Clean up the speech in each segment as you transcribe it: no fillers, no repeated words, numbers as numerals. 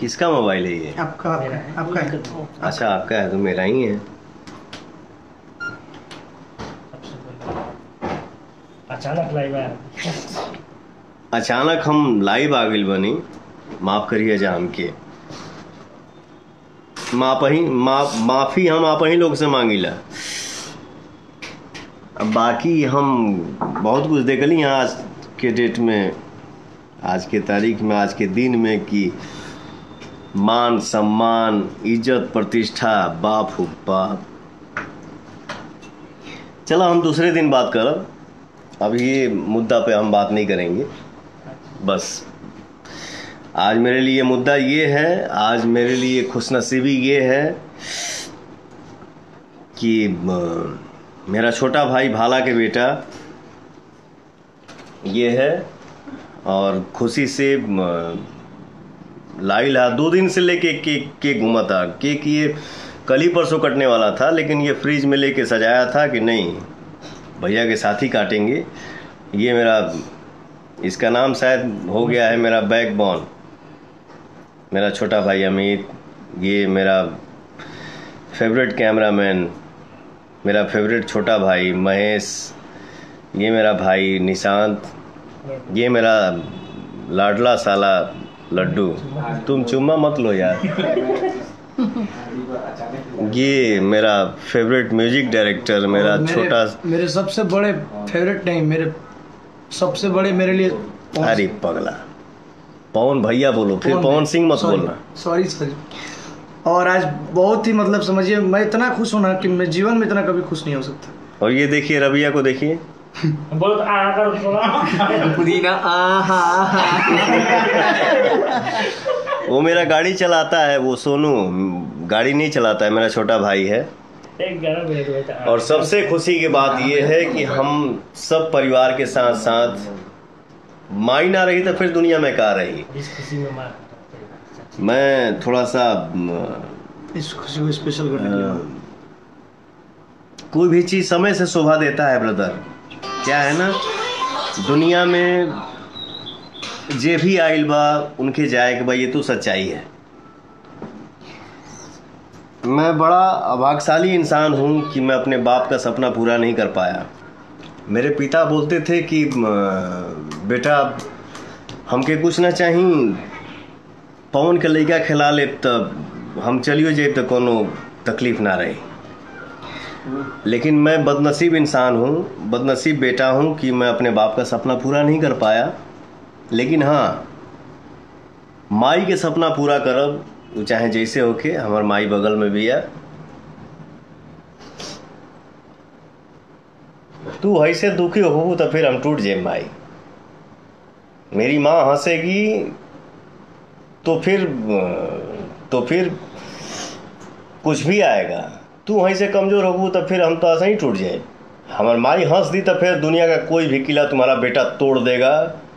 किसका मोबाइल है ये? आपका आपका है। अच्छा आपका है तो मेरा ही है। अचानक लाइव आया। अचानक हम लाइव आ गइल बनी, माफ करिए जा हमके। माफी हम आप ही लोग से मांगिला। अब बाकी हम बहुत कुछ देखली हैं आज के डेट में, आज के तारीख में, आज के दिन में कि मान सम्मान इज्जत प्रतिष्ठा बाप हो बाप। चलो हम दूसरे दिन बात करब, अब ये मुद्दा पे हम बात नहीं करेंगे। बस आज मेरे लिए मुद्दा ये है, आज मेरे लिए खुशनसीबी ये है कि मेरा छोटा भाई भाला के बेटा ये है और खुशी से लाइला 2 दिन से लेके केक घूमा था। केक ये कल ही परसों कटने वाला था, लेकिन ये फ्रिज में लेके सजाया था कि नहीं भैया के साथ ही काटेंगे। ये मेरा, इसका नाम शायद हो गया है मेरा बैकबोन, मेरा छोटा भाई अमित। ये मेरा फेवरेट कैमरामैन, मेरा फेवरेट छोटा भाई महेश। ये मेरा भाई निशांत। ये मेरा लाडला साला लड्डू। तुम चुम्मा मत लो यार। ये मेरा फेवरेट म्यूजिक डायरेक्टर, मेरा छोटा, मेरे सबसे बड़े फेवरेट नहीं, मेरे सबसे बड़े मेरे लिए अरे पगला पवन भैया बोलो, फिर पवन सिंह मत बोलना। सॉरी। और आज बहुत ही मतलब समझिए मैं इतना खुश हूं ना कि मैं जीवन में इतना कभी खुश नहीं हो सकता। और ये देखिए रबिया को देखिए, बोलो तो आ कर पुदीना वो मेरा गाड़ी चलाता है, वो सोनू गाड़ी नहीं चलाता है, मेरा छोटा भाई है। और सबसे खुशी की बात ये है कि हम सब परिवार के साथ साथ, माई ना रही तो फिर दुनिया में क्या रही। मैं थोड़ा सा इस खुशी को स्पेशल करने के लिए, कोई भी चीज़ समय से शोभा देता है ब्रदर। क्या है ना, दुनिया में जे भी आइल बा उनके जाए कि भाई ये तो सच्चाई है। मैं बड़ा अभाग्यशाली इंसान हूँ कि मैं अपने बाप का सपना पूरा नहीं कर पाया। मेरे पिता बोलते थे कि बेटा हमके कुछ ना चाहिए, पवन के लड़का खिला ले तब हम चलियो जाए तो कोनो तकलीफ ना रही। लेकिन मैं बदनसीब इंसान हूँ, बदनसीब बेटा हूँ कि मैं अपने बाप का सपना पूरा नहीं कर पाया। लेकिन हाँ, माई के सपना पूरा करब, वो चाहे जैसे होके। हमार माई बगल में भी है। तू ऐसे दुखी हो तो फिर हम टूट जाए माई। मेरी माँ हंसेगी तो फिर कुछ भी आएगा। तू ऐसे कमजोर हो तो फिर हम तो ऐसे ही टूट जाए। हमार माई हंस दी तो फिर दुनिया का कोई भी किला तुम्हारा बेटा तोड़ देगा।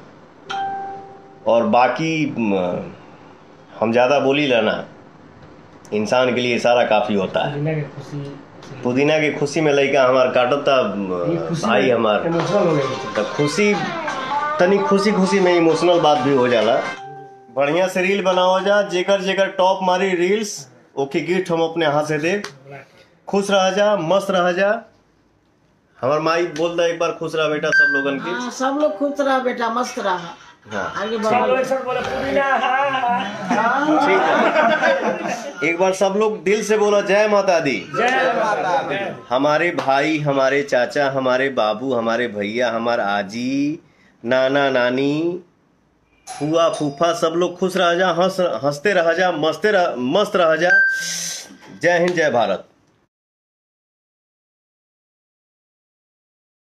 और बाकी हम ज़्यादा बोली लेना, इंसान के लिए इशारा काफ़ी होता है। पुदीना की खुशी में लड़का हमार काटता भाई हमार, तो खुशी तनी खुशी में इमोशनल बात भी हो जाला। बढ़िया से रील बनाओ जा, जेकर टॉप मारी रील्स ओके गिफ्ट हम अपने हाथ से दे। खुश रह जा, मस्त रह जा। हमार माई बोल दे एक बार खुश रह बेटा सब लोगन के। सब लोग खुश रहा बेटा, मस्त रहा। हाँ आगे सब लोग सब बोले पुदीना। ठीक है, एक बार सब लोग दिल से बोला जय माता दी। जय माता दी। हमारे भाई, हमारे चाचा, हमारे बाबू, हमारे भैया, हमारे आजी, नाना नानी, फुआ फूफा, सब लोग खुश रह जा, हंसते रह जा, मस्त रह जा। जय हिंद, जय भारत।